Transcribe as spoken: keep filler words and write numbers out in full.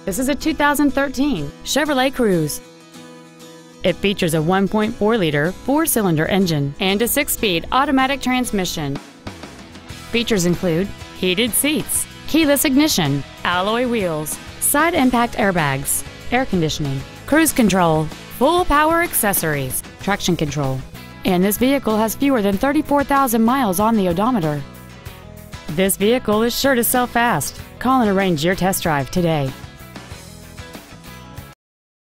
This is a two thousand thirteen Chevrolet Cruze. It features a one point four liter four-cylinder engine and a six-speed automatic transmission. Features include heated seats, keyless ignition, alloy wheels, side impact airbags, air conditioning, cruise control, full power accessories, traction control, and this vehicle has fewer than thirty-four thousand miles on the odometer. This vehicle is sure to sell fast. Call and arrange your test drive today.